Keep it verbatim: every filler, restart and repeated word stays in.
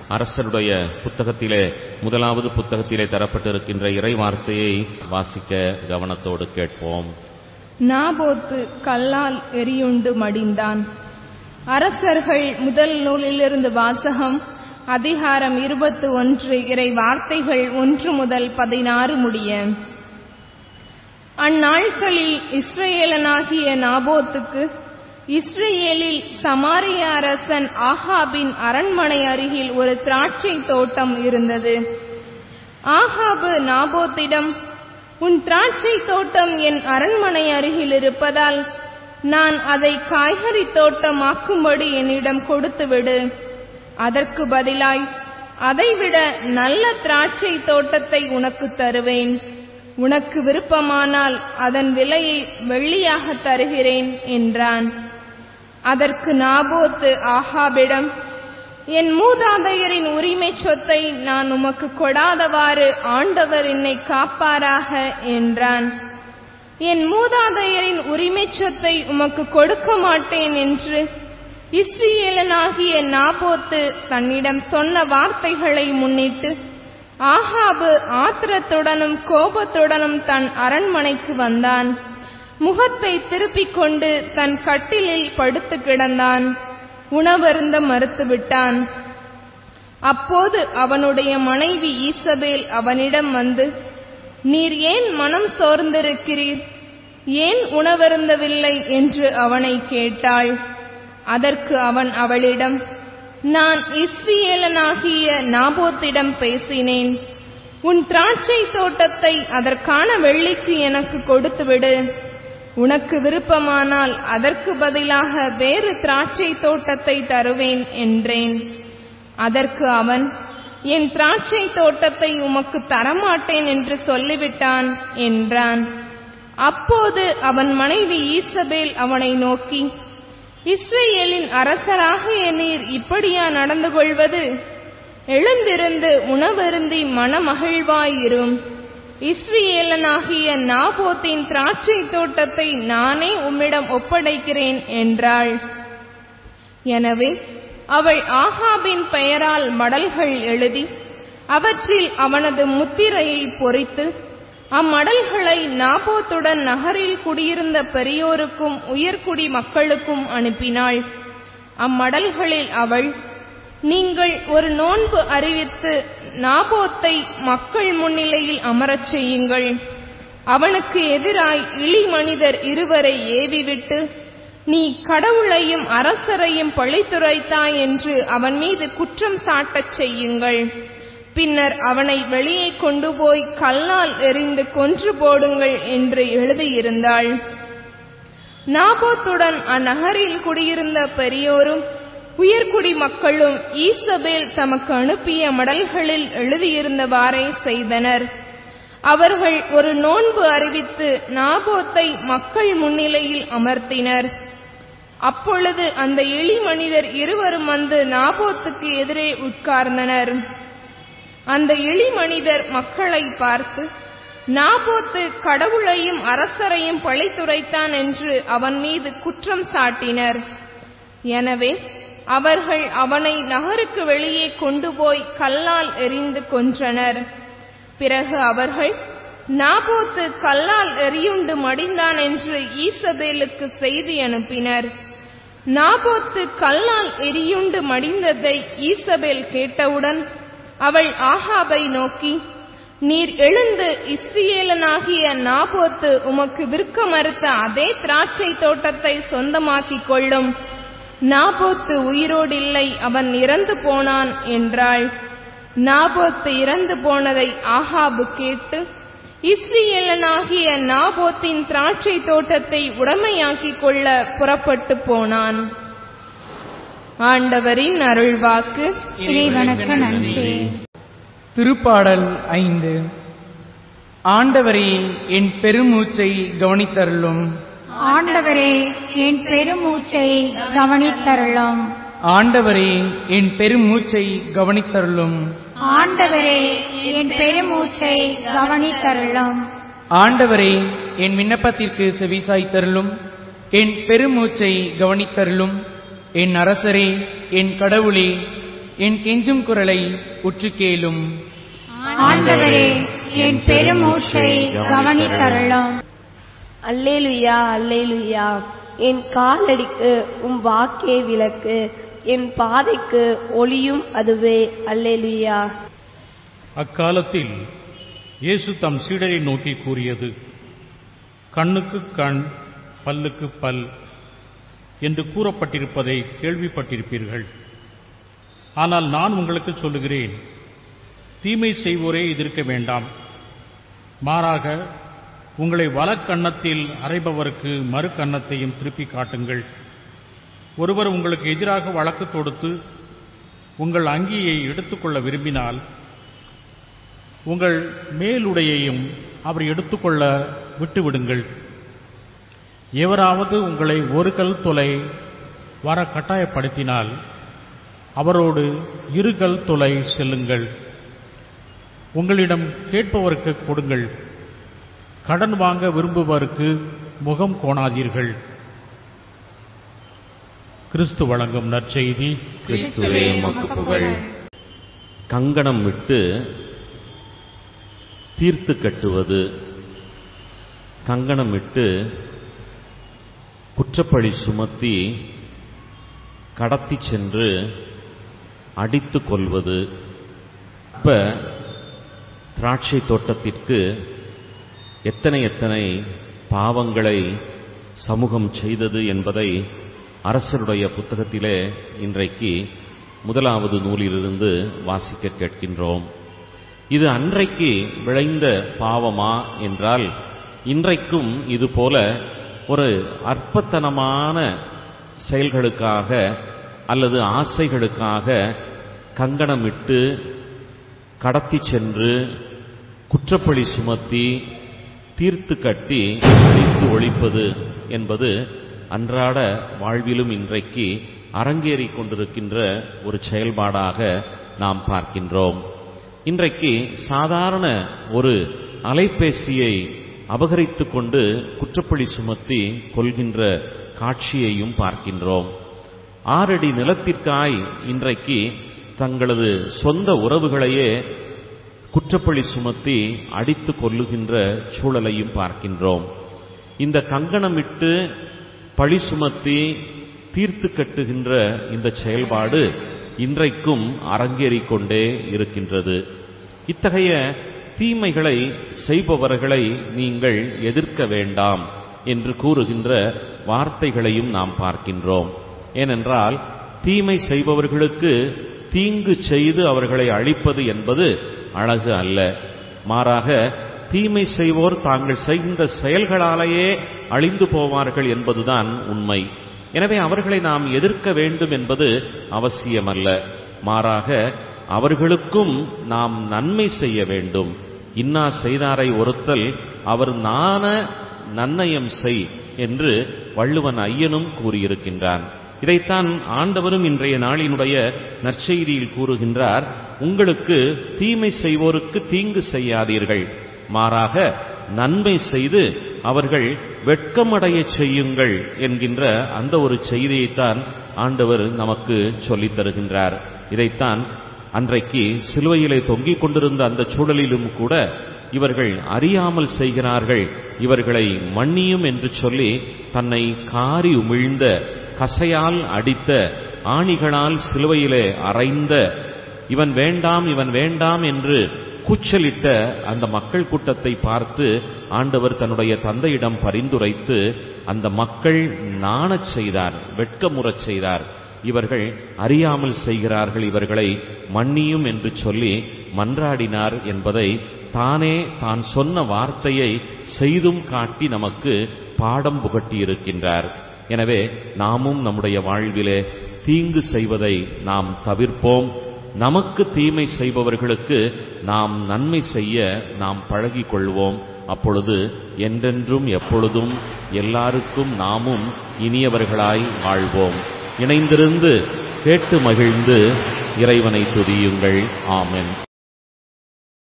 அரசருடைய புத்தகத்திலே முதலாவது புத்தகத்திலே தரப்பட்டிருக்கின்ற இறை வார்த்தையை வாசிக்க கவனத்தோடு கேட்போம். நாபோத்து கல்லால் எரியுண்டு மடிந்தான். அரசர்கள் முதல் நூலிலிருந்து வாசகம். அதிகாரம் இருபத்தி ஒன்று, இறை வார்த்தைகள் ஒன்று முதல் பதினாறு முடிய. அந்நாட்களில் இஸ்ரேலனாகிய நாபோத்துக்கு இஸ்ரேலில் சமாரிய அரசன் ஆகாபின் அரண்மனை அருகில் ஒரு திராட்சை தோட்டம் இருந்தது. ஆகாபு நாபோத்திடம், உன் திராட்சை தோட்டம் என் அரண்மனை அருகில் இருப்பதால் நான் அதை காய்கறி தோட்டமாக்கும்படி என்னிடம் கொடுத்துவிடு. அதற்கு பதிலாய் அதைவிட நல்ல திராட்சை தோட்டத்தை உனக்கு தருவேன். உனக்கு விருப்பமானால் அதன் விலையை வெள்ளியாக தருகிறேன் என்றான். அதற்கு நாபோத்து ஆகாபிடம், என் மூதாதையரின் உரிமை சொத்தை நான் உமக்கு கொடாதவாறு ஆண்டவர் என்னை காப்பாராக என்றான். என் மூதாதையரின் உரிமை சொத்தை உமக்கு கொடுக்க மாட்டேன் என்று இஸ்ரேலனாகிய நாபோத்து தன்னிடம் சொன்ன வார்த்தைகளை முன்னிட்டு ஆகாபு ஆத்திரத்துடனும் கோபத்துடனும் தன் அரண்மனைக்கு வந்தான். முகத்தை திருப்பிக் கொண்டு தன் கட்டிலில் படுத்து கிடந்தான். உணவருந்த மறுத்துவிட்டான். அப்போது அவனுடைய மனைவி ஈசபேல் அவனிடம் வந்து, நீர் ஏன் மனம் சோர்ந்திருக்கிறீர்? ஏன் உணவருந்தவில்லை என்று அவனை கேட்டாள். அதற்கு அவன் அவளிடம், நான் இஸ்ரேலனாகிய நாபோத்திடம் பேசினேன். உன் திராட்சை தோட்டத்தை அதற்கான வெள்ளிக்கு எனக்கு கொடுத்துவிடு. உனக்கு விருப்பமானால் அதற்கு பதிலாக வேறு திராட்சை தோட்டத்தை தருவேன் என்றேன். அதற்கு அவன், என் திராட்சை தோட்டத்தை உமக்கு தரமாட்டேன் என்று சொல்லிவிட்டான் என்றான். அப்போது அவன் மனைவி ஈசபேல் அவனை நோக்கி, இஸ்ரேலின் அரசராகிய நீர் இப்படியா நடந்து கொள்வது? எழுந்திருந்து உணவருந்தி மனமகிழ்வாயிரும். இஸ்ரேலனாகிய நாபோத்தின் திராட்சை தோட்டத்தை நானே உம்மிடம் ஒப்படைக்கிறேன் என்றாள். எனவே அவள் ஆகாபின் பெயரால் மடல்கள் எழுதி அவற்றில் அவனது முத்திரையை பொறித்து அம்மடல்களை நாபோத்துடன் நகரில் குடியிருந்த பெரியோருக்கும் உயர்குடி மக்களுக்கும் அனுப்பினாள். அம்மடல்களில் அவள், நீங்கள் ஒரு நோன்பு அறிவித்து நாபோத்தை மக்கள் முன்னிலையில் அமரச் செய்யுங்கள். அவனுக்கு எதிராய் இழி மனிதர் இருவரை ஏவிவிட்டு, நீ கடவுளையும் அரசரையும் பழித்துரைத்தாய் என்று அவன் மீது குற்றம் சாட்டச் செய்யுங்கள். பின்னர் அவனை வெளியே கொண்டு போய் கல்லால் எறிந்து கொன்று போடுங்கள் என்று எழுதியிருந்தாள். நாபோத்துடன் அந்நகரில் குடியிருந்த பெரியோரும் உயர்குடி மக்களும் ஈசபேல் தமக்கு அனுப்பிய மடல்களில் எழுதியிருந்தவாறே செய்தனர். அவர்கள் ஒரு நோன்பு அறிவித்து நாபோத்தை மக்கள் முன்னிலையில் அமர்த்தினர். அப்பொழுது அந்த எளி மனிதர் இருவரும் வந்து நாபோத்துக்கு எதிரே உட்கார்ந்தனர். அந்த எளி மனிதர் மக்களை பார்த்து, நாபோத்து கடவுளையும் அரசரையும் பழித்துரைத்தான் என்று அவன் மீது குற்றம் சாட்டினர். எனவே அவர்கள் அவனை நகருக்கு வெளியே கொண்டு போய் கல்லால் எறிந்து கொன்றனர். பிறகு அவர்கள், நாபோத்து கல்லால் எறியுண்டு மடிந்தான் என்று ஈசபேலுக்கு செய்தி அனுப்பினர். நாபோத்து கல்லால் எரியுண்டு மடிந்ததை ஈசபேல் கேட்டவுடன் அவள் ஆகாபை நோக்கி, நீர் எழுந்து இஸ்ரேலனாகிய நாபோத்து உமக்கு விற்க மறுத்த அதே திராட்சை தோட்டத்தை சொந்தமாக்கிக் கொள்ளும். நாபோத்து உயிரோடில்லை, அவன் இறந்து போனான் என்றாள். நாபோத்து இறந்து போனதை ஆகாபு கேட்டு இஸ்ரேலனாகிய நாபோத்தின் திராட்சை தோட்டத்தை உடைமையாக்கிக் கொள்ள புறப்பட்டு போனான். ஆண்டவரின் அருள்வாக்கு. இறைவனுக்கு நன்றி. திருப்பாடல் ஐந்து. ஆண்டவரே, என் பெருமூச்சை கவனித்தருளும். ஆண்டவரே, என் பெருமூச்சை கவனித்தருளும். ஆண்டவரே, என் பெருமூச்சை கவனித்தருளும். ஆண்டவரே, என் பெருமூச்சை கவனித்தருளும். ஆண்டவரே, என் விண்ணப்பத்திற்கு செவிசாய்த்தருளும். என் பெருமூச்சை கவனித்தருளும். என் அரசரே, என் கடவுளே, என் கெஞ்சும் குரலை உற்று கேளும். ஆண்டவரே என் பெருமூச்சை கவனித்தருளும். அல்லேலுயா அல்லேலுயா. என் காலடிக்கு உம் வாக்கே விளக்கு, என் பாதைக்கு ஒளியும் அதுவே. அல்லேலுயா. அக்காலத்தில் இயேசு தம் சீடரை நோக்கி கூறியது, கண்ணுக்கு கண் பல்லுக்கு பல் என்று கூறப்பட்டிருப்பதை கேள்விப்பட்டிருப்பீர்கள். ஆனால் நான் உங்களுக்கு சொல்லுகிறேன், தீமை செய்வோரே எதிர்க்க வேண்டாம். மாறாக உங்களை வலக்கன்னத்தில் அறைபவருக்கு மறு கன்னத்தையும் திருப்பி காட்டுங்கள். ஒருவர் உங்களுக்கு எதிராக வழக்கு தொடுத்து உங்கள் அங்கியை எடுத்துக்கொள்ள விரும்பினால் உங்கள் மேலுடையையும் அவர் எடுத்துக்கொள்ள விட்டுவிடுங்கள். எவராவது உங்களை ஒரு கல் தொலை வர கட்டாயப்படுத்தினால் அவரோடு இரு கல் தொலை செல்லுங்கள். உங்களிடம் கேட்பவருக்கு கொடுங்கள், கடன் வாங்க விரும்புவருக்கு முகம் கோணாதீர்கள். கிறிஸ்து வழங்கும் நற்செய்தி. கிறிஸ்துவே உமக்கு புகழ். கங்கணம் விட்டு தீர்த்து கட்டுவது, கங்கணம் விட்டு குற்றப்பழி சுமத்தி கடத்தி சென்று அடித்து கொள்வது. இப்ப திராட்சை தோட்டத்திற்கு எத்தனை எத்தனை பாவங்களை சமூகம் செய்தது என்பதை அரசருடைய புத்தகத்திலே இன்றைக்கு முதலாவது நூலிலிருந்து வாசிக்க கேட்கின்றோம். இது அன்றைக்கு விளைந்த பாவமா என்றால், இன்றைக்கும் இதுபோல ஒரு அற்பத்தனமான செயல்களுக்காக அல்லது ஆசைகளுக்காக கங்கணமிட்டு கடத்தி சென்று குற்றப்பழி சுமத்தி தீர்த்து கட்டி அழித்து ஒழிப்பது என்பது அன்றாட வாழ்விலும் இன்றைக்கு அரங்கேறிக் கொண்டிருக்கின்ற ஒரு செயல்பாடாக நாம் பார்க்கின்றோம். இன்றைக்கு சாதாரண ஒரு அலைபேசியை அபகரித்துக் கொண்டு குற்றப்பழி சுமத்தி கொள்கின்ற காட்சியையும் பார்க்கின்றோம். ஆறடி நிலத்திற்காய் இன்றைக்கு தங்களது சொந்த உறவுகளையே குற்றப்பழி சுமத்தி அடித்து கொள்ளுகின்ற சூழலையும் பார்க்கின்றோம். இந்த கங்கணமிட்டு பழி சுமத்தி தீர்த்து கட்டுகின்ற இந்த செயல்பாடு இன்றைக்கும் அரங்கேறிக் கொண்டே இருக்கின்றது. இத்தகைய தீமைகளை செய்பவர்களை நீங்கள் எதிர்க்க வேண்டாம் என்று கூறுகின்ற வார்த்தைகளையும் நாம் பார்க்கின்றோம். ஏனென்றால் தீமை செய்பவர்களுக்கு தீங்கு செய்து அவர்களை அழிப்பது என்பது அழகு அல்ல. மாறாக தீமை செய்வோர் தாங்கள் செய்கின்ற செயல்களாலேயே அழிந்து போவார்கள் என்பதுதான் உண்மை. எனவே அவர்களை நாம் எதிர்க்க வேண்டும் என்பது அவசியமல்ல. மாறாக அவர்களுக்கும் நாம் நன்மை செய்ய வேண்டும். இன்னா செய்தாரை ஒருத்தல் அவர் நாண நன்னயம் செய் என்று வள்ளுவன் ஐயனும் கூறியிருக்கின்றான். இதைத்தான் ஆண்டவரும் இன்றைய நாளினுடைய நற்செய்தியில் கூறுகின்றார். உங்களுக்கு தீமை செய்வோருக்கு தீங்கு செய்யாதீர்கள், மாறாக நன்மை செய்து அவர்கள் வெட்கமடைய செய்யுங்கள் என்கின்ற அந்த ஒரு செய்தியைத்தான் ஆண்டவர் நமக்கு சொல்லித் தருகின்றார். இதைத்தான் அன்றைக்கு சிலுவையிலே தொங்கிக் கொண்டிருந்த அந்த சூழலிலும் கூட இவர்கள் அறியாமல் செய்கிறார்கள், இவர்களை மன்னியும் என்று சொல்லி தன்னை காரி உமிழ்ந்த, கசையால் அடித்த, ஆணிகளால் சிலுவையிலே அறைந்த, இவன் வேண்டாம் இவன் வேண்டாம் என்று கூச்சலிட்ட அந்த மக்கள் கூட்டத்தை பார்த்து ஆண்டவர் தன்னுடைய தந்தையிடம் பரிந்துரைத்து அந்த மக்கள் நாணச் செய்தார், வெட்கமுறச் செய்தார். இவர்கள் அறியாமல் செய்கிறார்கள், இவர்களை மன்னியும் என்று சொல்லி மன்றாடினார் என்பதை தானே தான் சொன்ன வார்த்தையை செய்தும் காட்டி நமக்கு பாடம் புகட்டியிருக்கின்றார். எனவே நாமும் நம்முடைய வாழ்விலே தீங்கு செய்வதை நாம் தவிர்ப்போம். நமக்கு தீமை செய்பவர்களுக்கு நாம் நன்மை செய்ய நாம் பழகிக் கொள்வோம். அப்பொழுது என்றென்றும் எப்பொழுதும் எல்லாருக்கும் நாமும் இனியவர்களாய் வாழ்வோம். இணைந்திருந்து கேட்டு மகிழ்ந்து இறைவனை துதியுங்கள். ஆமென்.